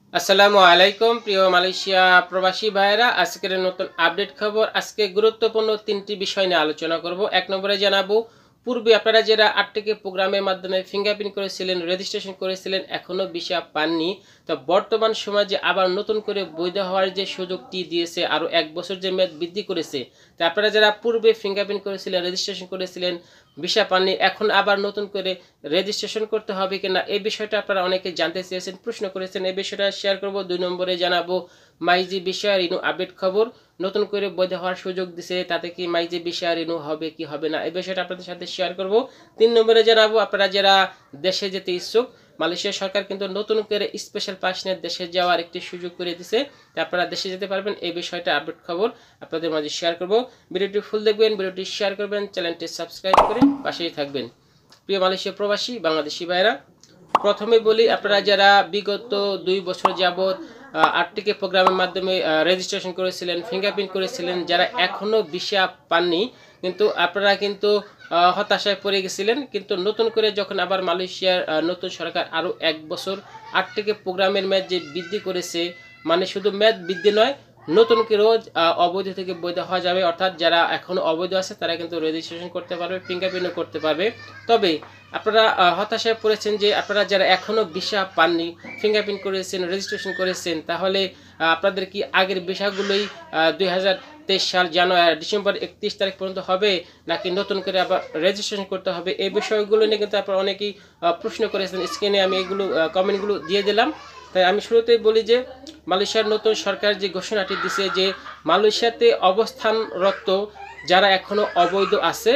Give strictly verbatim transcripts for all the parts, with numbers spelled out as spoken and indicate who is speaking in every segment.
Speaker 1: আসসালামু আলাইকুম প্রিয় মালয়েশিয়া প্রবাসী ভাইরা, আজকের নতুন আপডেট খবর। আজকে গুরুত্বপূর্ণ তিনটি বিষয় নিয়ে আলোচনা করব। এক নম্বরে জানাবো, পূর্বে আপনারা যারা আটটিকে প্রোগ্রামের মাধ্যমে ফিঙ্গারপ্রিন্ট করেছিলেন, রেজিস্ট্রেশন করেছিলেন, এখনো ভিসা পাননি, তো বর্তমান সময় যে আবার নতুন করে বৈধ হওয়ার যে সুযোগটি দিয়েছে, আরও এক বছর যে মেয়াদ বৃদ্ধি করেছে, তো আপনারা যারা পূর্বে ফিঙ্গারপ্রিন্ট করেছিলেন, রেজিস্ট্রেশন করেছিলেন, ভিসা পাননি, এখন আবার নতুন করে রেজিস্ট্রেশন করতে হবে কিনা এই বিষয়টা আপনারা অনেকে জানতে চেয়েছেন, প্রশ্ন করেছেন। এই বিষয়টা শেয়ার করব। দুই নম্বরে জানাবো মাইজি ভিসা রিনিউ আপডেট খবর, নতুন করে বৈধ হওয়ার সুযোগ দিছে, তাতে কি মাইজি ভিসা রিনিউ হবে কি হবে না এই বিষয়টা আপনাদের সাথে শেয়ার করব। তিন নম্বরে জানাবো, আপনারা যারা দেশে যেতে ইচ্ছুক, মালয়েশিয়া সরকার কিন্তু নতুন করে স্পেশাল পাস নিয়ে দেশে যাওয়ার একটি সুযোগ করে দিছে, আপনারা দেশে যেতে পারবেন। এই বিষয়টা আপডেট খবর আপনাদের মাঝে শেয়ার করব। ভিডিওটি ফুল দেখবেন, ভিডিওটি শেয়ার করবেন, চ্যানেলটি সাবস্ক্রাইব করে পাশেই থাকবেন। প্রিয় মালয়েশিয়া প্রবাসী বাংলাদেশি ভাইরা, প্রথমে বলি, আপনারা যারা বিগত দুই বছর যাবৎ আটটিকে প্রোগ্রামের মাধ্যমে রেজিস্ট্রেশন করেছিলেন, ফিঙ্গারপ্রিন্ট করেছিলেন, যারা এখনো ভিসা পাননি, কিন্তু আপনারা কিন্তু হতাশায় পড়ে গেছিলেন। কিন্তু নতুন করে যখন আবার মালয়েশিয়ার নতুন সরকার আরও এক বছর আটটিকে প্রোগ্রামের মেয়াদ যে বৃদ্ধি করেছে, মানে শুধু মেয়াদ বৃদ্ধি নয়, নতুন করেও অবৈধ থেকে বৈধ হওয়া যাবে। অর্থাৎ যারা এখনো অবৈধ আছে তারা কিন্তু রেজিস্ট্রেশন করতে পারবে, ফিঙ্গারপ্রিন্টও করতে পারবে। তবে আপনারা হতাশায় পড়েছেন যে আপনারা যারা এখনো ভিসা পাননি, ফিঙ্গারপ্রিন্ট করেছেন, রেজিস্ট্রেশন করেছেন, তাহলে আপনাদের কি আগের ভিসাগুলোই দুই হাজার তেইশ সাল জানুয়ারি ডিসেম্বর একত্রিশ তারিখ পর্যন্ত হবে, নাকি নতুন করে আবার রেজিস্ট্রেশন করতে হবে? এই বিষয়গুলো নিয়ে কিন্তু আপনারা অনেকেই প্রশ্ন করেছেন। স্ক্রিনে আমি এগুলো কমেন্টগুলো দিয়ে দিলাম। তাই আমি শুরুতেই বলি যে মালয়েশিয়ার নতুন সরকার যে ঘোষণাটি দিছে যে মালয়েশিয়াতে অবস্থানরত যারা এখনো অবৈধ আছে,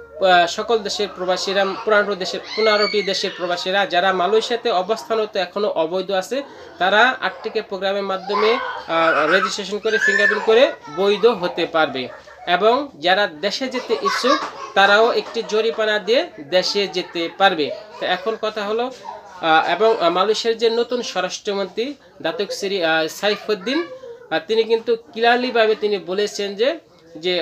Speaker 1: সকল দেশের প্রবাসীরা, পনেরো দেশের পনেরোটি দেশের প্রবাসীরা যারা মালয়েশিয়াতে অবস্থানরত এখনো অবৈধ আছে, তারা আটটিকে প্রোগ্রামের মাধ্যমে রেজিস্ট্রেশন করে ফিঙ্গারপ্রিন্ট করে বৈধ হতে পারবে। এবং যারা দেশে যেতে ইচ্ছুক তারাও একটি জরিমানা দিয়ে দেশে যেতে পারবে। তো এখন কথা হলো, এবং মালয়েশিয়ার যে নতুন স্বরাষ্ট্রমন্ত্রী দাতুক শ্রী সাইফুদ্দিন, তিনি কিন্তু ক্লিয়ারলিভাবে তিনি বলেছেন যে যে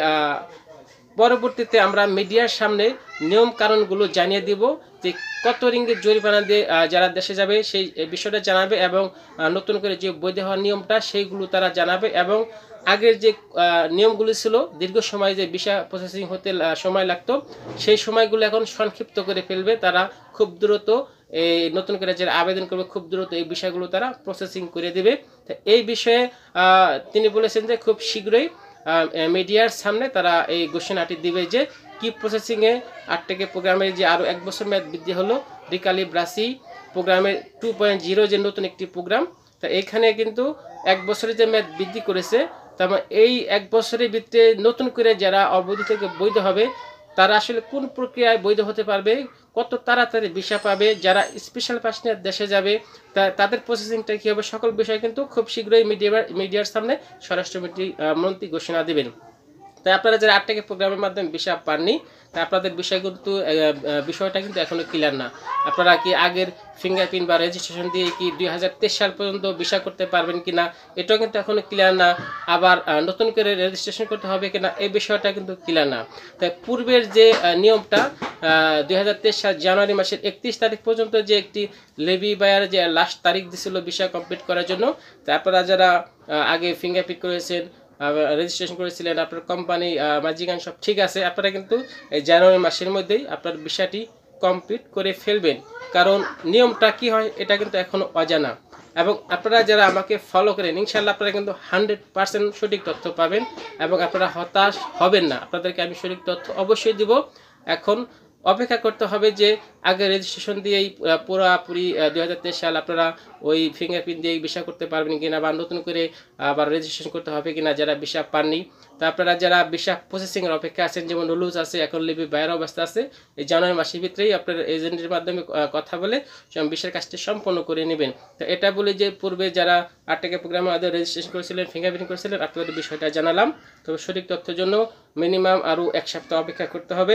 Speaker 1: পরবর্তীতে আমরা মিডিয়ার সামনে নিয়ম কানুনগুলো জানিয়ে দিব, যে কত রিঙ্গিত জরিমানা দিয়ে যারা দেশে যাবে সেই বিষয়টা জানাবে, এবং নতুন করে যে বৈধ হওয়ার নিয়মটা সেইগুলো তারা জানাবে। এবং আগের যে নিয়মগুলি ছিল, দীর্ঘ সময় যে ভিসা প্রসেসিং হতে সময় লাগতো, সেই সময়গুলো এখন সংক্ষিপ্ত করে ফেলবে তারা। খুব দ্রুত এই নতুন করে যারা আবেদন করবে, খুব দ্রুত এই বিষয়গুলো তারা প্রসেসিং করে দেবে। তো এই বিষয়ে তিনি বলেছেন যে খুব শীঘ্রই মিডিয়ার সামনে তারা এই ঘোষণাটি দিবে যে কি প্রসেসিংয়ে আটটিকে প্রোগ্রামের যে আরও এক বছর মেয়াদ বৃদ্ধি হলো, রিকালিব্রাসি প্রোগ্রামের টু পয়েন্ট জিরো যে নতুন একটি প্রোগ্রাম, তা এখানে কিন্তু এক বছরের যে মেয়াদ বৃদ্ধি করেছে, তারপর এই এক বছরের ভিতরে নতুন করে যারা অবৈধ থেকে বৈধ হবে, তারা আসলে কোন প্রক্রিয়ায় বৈধ হতে পারবে, কত তাড়াতাড়ি ভিসা পাবে, যারা স্পেশাল পাস নিয়ে দেশে যাবে তাদের প্রসেসিংটা কী হবে, সকল বিষয় কিন্তু খুব শীঘ্রই মিডিয়া মিডিয়ার সামনে স্বরাষ্ট্রমন্ত্রী মন্ত্রী ঘোষণা দেবেন। তাই আপনারা যারা আটটাকে প্রোগ্রামের মাধ্যমে ভিসা পাননি, তাই আপনাদের বিষয় কিন্তু বিষয়টা কিন্তু এখনো ক্লিয়ার না। আপনারা কি আগের ফিঙ্গারপ্রিন্ট বা রেজিস্ট্রেশন দিয়ে কি দুই হাজার তেইশ সাল পর্যন্ত ভিসা করতে পারবেন কিনা, এটাও কিন্তু এখনো ক্লিয়ার না। আবার নতুন করে রেজিস্ট্রেশন করতে হবে কিনা এই বিষয়টা কিন্তু ক্লিয়ার না। তাই পূর্বের যে নিয়মটা দুই হাজার তেইশ সাল জানুয়ারি মাসের একত্রিশ তারিখ পর্যন্ত যে একটি লেভি বায়ার যে লাস্ট তারিখ দিছিল ভিসা কমপ্লিট করার জন্য, তাই আপনারা যারা আগে ফিঙ্গারপ্রিন্ট করেছেন, রেজিস্ট্রেশন করেছিলেন, আপনার কোম্পানি মাজিগান সব ঠিক আছে, আপনারা কিন্তু এই জানুয়ারি মাসের মধ্যেই আপনার ভিসাটি কমপ্লিট করে ফেলবেন। কারণ নিয়মটা কি হয় এটা কিন্তু এখনো অজানা। এবং আপনারা যারা আমাকে ফলো করেন, ইনশাল্লাহ আপনারা কিন্তু হান্ড্রেড পার্সেন্ট সঠিক তথ্য পাবেন এবং আপনারা হতাশ হবেন না। আপনাদেরকে আমি সঠিক তথ্য অবশ্যই দিব। এখন অপেক্ষা করতে হবে যে আগে রেজিস্ট্রেশন দিয়েই পুরোপুরি দুই হাজার তেইশ সাল আপনারা ওই ফিঙ্গারপ্রিন্ট দিয়েই ভিসা করতে পারবেন কিনা, বা নতুন করে আবার রেজিস্ট্রেশন করতে হবে কিনা যারা ভিসা পাননি। তা আপনারা যারা ভিসা প্রসেসিংয়ের অপেক্ষা আছেন, যেমন রুলুজ আছে, এখন লিবি বাইরের অবস্থা আছে, এই জানুয়ারি মাসের ভিতরেই আপনার এজেন্টের মাধ্যমে কথা বলে ভিসার কাজটি সম্পন্ন করে নেবেন। তো এটা বলে যে পূর্বে যারা আটটাকে প্রোগ্রামে আগে রেজিস্ট্রেশন করেছিলেন, ফিঙ্গারপ্রিন্ট করেছিলেন, আপনাদের বিষয়টা জানালাম। তবে সঠিক তথ্যের জন্য মিনিমাম আরও এক সপ্তাহ অপেক্ষা করতে হবে।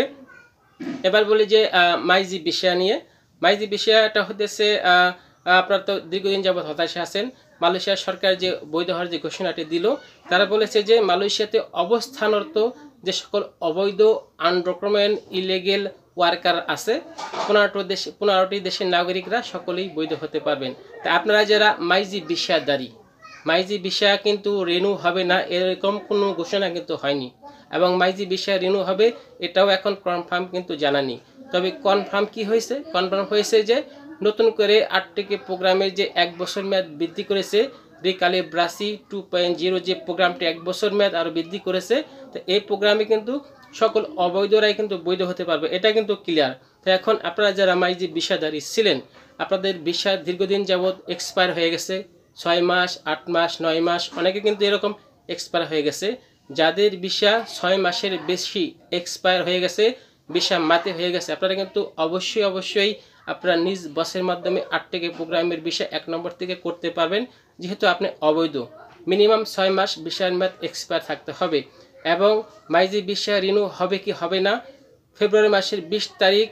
Speaker 1: এবার বলি যে মাইজি ভিসা নিয়ে। মাইজি ভিসাটা হতেছে, আপনারা তো দীর্ঘদিন যাবৎ হতাশা আছেন। মালয়েশিয়া সরকার যে বৈধ হওয়ার যে ঘোষণাটি দিল, তারা বলেছে যে মালয়েশিয়াতে অবস্থানরত যে সকল অবৈধ আনডকুমেন্ট ইলিগেল ওয়ার্কার আছে, পনেরোটি দেশ পনেরোটি দেশের নাগরিকরা সকলেই বৈধ হতে পারবেন। তা আপনারা যারা মাইজি ভিসাধারী, মাইজি ভিসা কিন্তু রিনিউ হবে না এরকম কোনো ঘোষণা কিন্তু হয়নি, এবং মাইজি ভিসা রিনিউ হবে এটাও এখন কনফার্ম কিন্তু জানা নেই। তবে কনফার্ম কি হয়েছে, কনফার্ম হয়েছে যে নতুন করে আট টিকে প্রোগ্রামের যে এক বছর মেয়াদ বৃদ্ধি করেছে, রিক্যালিব্রেশন টু পয়েন্ট জিরো যে প্রোগ্রামটি এক বছর মেয়াদ আরও বৃদ্ধি করেছে, তো এই প্রোগ্রামে কিন্তু সকল অবৈধরাই কিন্তু বৈধ হতে পারবে, এটা কিন্তু ক্লিয়ার। তো এখন আপনারা যারা মাইজি ভিসাধারী ছিলেন, আপনাদের ভিসা দীর্ঘদিন যাবৎ এক্সপায়ার হয়ে গেছে, ছয় মাস আট মাস নয় মাস অনেকে কিন্তু এরকম এক্সপায়ার হয়ে গেছে। যাদের ভিসা ছয় মাসের বেশি এক্সপায়ার হয়ে গেছে, ভিসা মাতে হয়ে গেছে, আপনারা কিন্তু অবশ্যই অবশ্যই আপনারা নিজ বসের মাধ্যমে আট টিকে প্রোগ্রামের ভিসা এক নম্বর থেকে করতে পারবেন, যেহেতু আপনি অবৈধ। মিনিমাম ছয় মাস ভিসার মেয়াদ এক্সপায়ার থাকতে হবে। এবং মাইজি ভিসা রিনিউ হবে কি হবে না ফেব্রুয়ারি মাসের বিশ তারিখ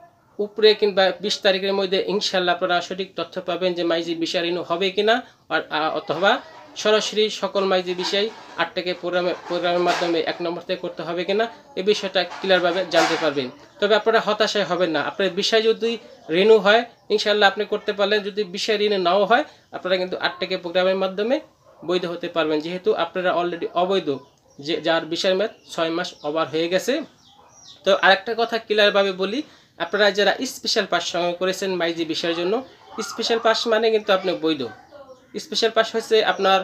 Speaker 1: উপরে কিংবা বিশ তারিখের মধ্যে ইনশাল্লাহ আপনারা সঠিক তথ্য পাবেন যে মাইজি ভিসা রিনিউ হবে কিনা, আর অথবা সরাসরি সকল মাইজি বিষয় আট টিকে প্রোগ্রামে প্রোগ্রামের মাধ্যমে এক নম্বর থেকে করতে হবে কিনা এই বিষয়টা ক্লিয়ারভাবে জানতে পারবেন। তবে আপনারা হতাশায় হবেন না, আপনার বিষয় যদি রিনিউ হয় ইনশাল্লাহ আপনি করতে পারলেন, যদি বিষয় রিনিউ নাও হয় আপনারা কিন্তু আট টিকে প্রোগ্রামের মাধ্যমে বৈধ হতে পারবেন, যেহেতু আপনারা অলরেডি অবৈধ, যে যার বিষয়ের মেয়াদ ছয় মাস ওভার হয়ে গেছে। তো আরেকটা কথা ক্লিয়ারভাবে বলি, আপনারা যারা স্পেশাল পাস সংগ্রহ করেছেন মাইজি বিষয়ের জন্য, স্পেশাল পাস মানে কিন্তু আপনি বৈধ। স্পেশাল পাস হচ্ছে আপনার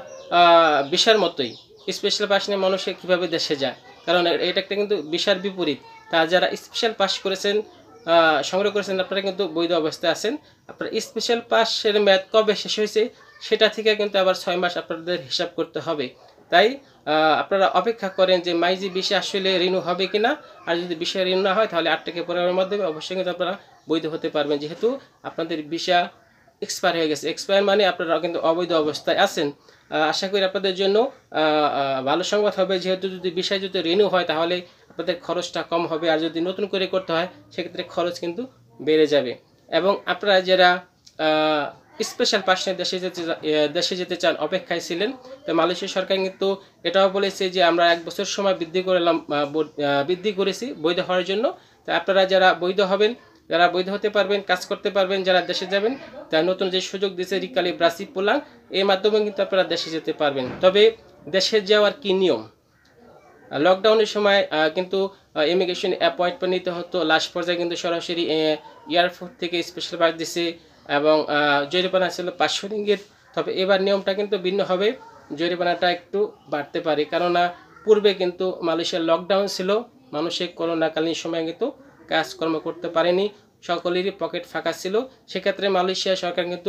Speaker 1: ভিসার মতোই, স্পেশাল পাস নিয়ে মানুষে কীভাবে দেশে যায়, কারণ এটা একটা কিন্তু ভিসার বিপরীত। তা যারা স্পেশাল পাস করেছেন সংগ্রহ করেছেন আপনারা কিন্তু বৈধ অবস্থায় আছেন। আপনার স্পেশাল পাসের মেয়াদ কবে শেষ হয়েছে সেটা থেকে কিন্তু আবার ছয় মাস আপনাদের হিসাব করতে হবে। তাই আপনারা অপেক্ষা করেন যে মাইজি ভিসা আসলে রিনিউ হবে কিনা, আর যদি ভিসা রিনিউ না হয় তাহলে আট টিকে প্রোগ্রামের মাধ্যমে অবশ্যই কিন্তু আপনারা বৈধ হতে পারবেন, যেহেতু আপনাদের ভিসা এক্সপায়ার হয়ে গেছে। এক্সপায়ার মানে আপনারা কিন্তু অবৈধ অবস্থায় আছেন। আশা করি আপনাদের জন্য ভালো সংবাদ হবে, যেহেতু যদি ভিসা যদি রিনিউ হয় তাহলে আপনাদের খরচটা কম হবে, আর যদি নতুন করে করতে হয় সেক্ষেত্রে খরচ কিন্তু বেড়ে যাবে। এবং আপনারা যারা স্পেশাল পাস নিয়ে দেশে যেতে দেশে যেতে চান অপেক্ষায় ছিলেন, তো মালয়েশিয়া সরকার কিন্তু এটাও বলেছে যে আমরা এক বছর সময় বৃদ্ধি করলাম বৃদ্ধি করেছি বৈধ হওয়ার জন্য। তো আপনারা যারা বৈধ হবেন, যারা বৈধ হতে পারবেন, কাজ করতে পারবেন, যারা দেশে যাবেন, তা নতুন যে সুযোগ দিয়েছে রিক্যালিব্রেশন পোলাং, এর মাধ্যমে কিন্তু আপনারা দেশে যেতে পারবেন। তবে দেশে যাওয়ার কি নিয়ম, লকডাউনের সময় কিন্তু ইমিগ্রেশন অ্যাপয়েন্টমেন্ট নিতে হতো, লাস্ট পর্যায়ে কিন্তু সরাসরি এয়ারপোর্ট থেকে স্পেশাল পাস দিছে, এবং জরিমানা ছিল পাঁচশো রিঙ্গিত। তবে এবার নিয়মটা কিন্তু ভিন্ন হবে, জরিমানাটা একটু বাড়তে পারে, কেননা পূর্বে কিন্তু মালয়েশিয়ার লকডাউন ছিল, মানুষের করোনাকালীন সময় কিন্তু কাজকর্ম করতে পারেনি, সকলেরই পকেট ফাঁকা ছিল। সেক্ষেত্রে মালয়েশিয়া সরকার কিন্তু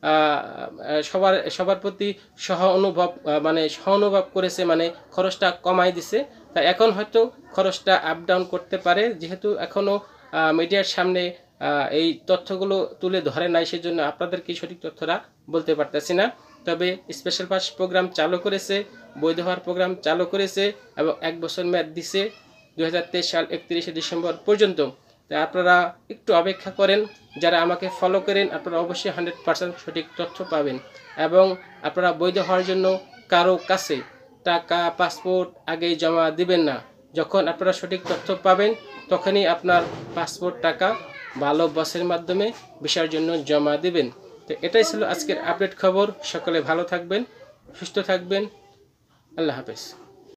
Speaker 1: সবার সবার প্রতি সহ অনুভব মানে সহানুভব করেছে, মানে খরচটা কমাই দিছে। তাই এখন হয়তো খরচটা আপ ডাউন করতে পারে, যেহেতু এখনও মিডিয়ার সামনে এই তথ্যগুলো তুলে ধরে নাই, সেজন্য আপনাদেরকে সঠিক তথ্যটা বলতে পারতেছি না। তবে স্পেশাল পাস প্রোগ্রাম চালু করেছে, বৈধ হওয়ার প্রোগ্রাম চালু করেছে, এবং এক বছর মেয়াদ দিছে দুই হাজার তেইশ সাল একত্রিশে ডিসেম্বর পর্যন্ত। তাই আপনারা একটু অপেক্ষা করেন, যারা আমাকে ফলো করেন আপনারা অবশ্যই হান্ড্রেড পার্সেন্ট সঠিক তথ্য পাবেন। এবং আপনারা বৈধ হওয়ার জন্য কারো কাছে টাকা পাসপোর্ট আগেই জমা দিবেন না, যখন আপনারা সঠিক তথ্য পাবেন তখনই আপনার পাসপোর্ট টাকা ভালো বসের মাধ্যমে ভিসার জন্য জমা দিবেন। তো এটাই ছিল আজকের আপডেট খবর। সকলে ভালো থাকবেন, সুস্থ থাকবেন, আল্লাহ হাফেজ।